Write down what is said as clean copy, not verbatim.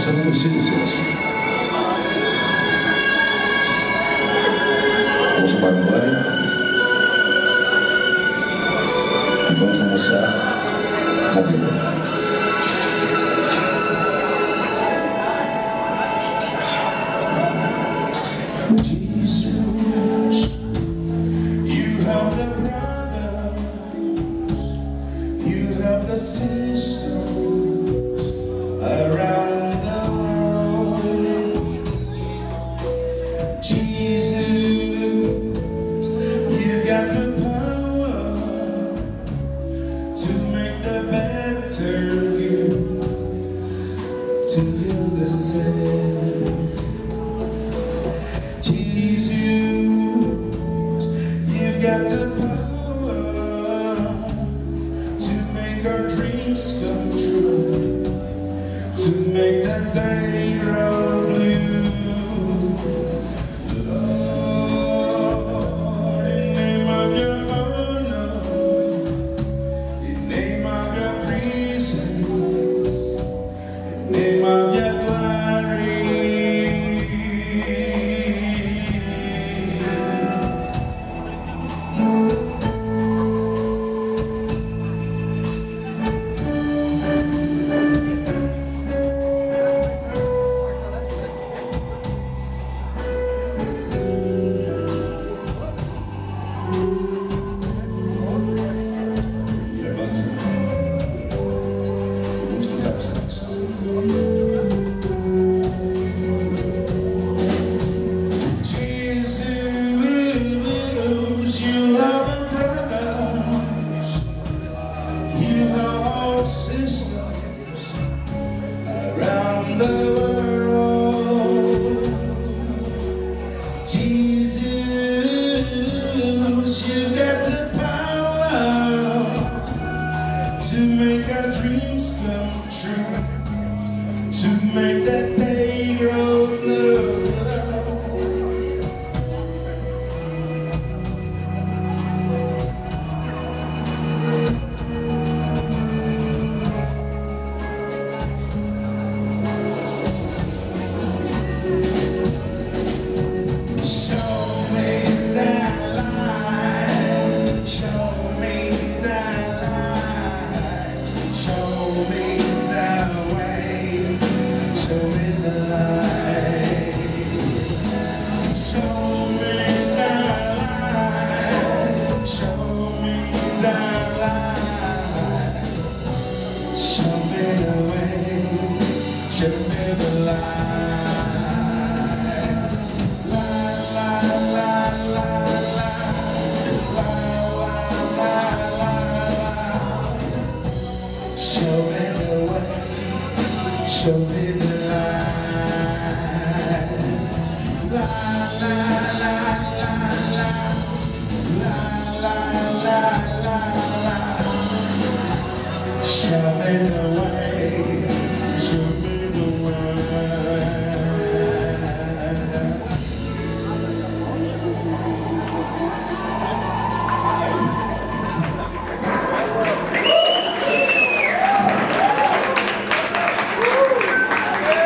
Você não precisa ser assim. Vamos tomar um banho e vamos almoçar na beira. Jesus, you help the brothers, you help the sisters around the world. Jesus, you've got the power to make the bad turn good, to heal the sick. Jesus, you've got the power to make our dreams come true, to make that day grow blue. Lord, in the name of your honor, in the name of your presence, in the name of your glory. Systems around the world. Jesus, you've got the power to make our dreams come true, to make that day grow blue. Show me the light. La la la la la, la la la la. Show me the way. Show me the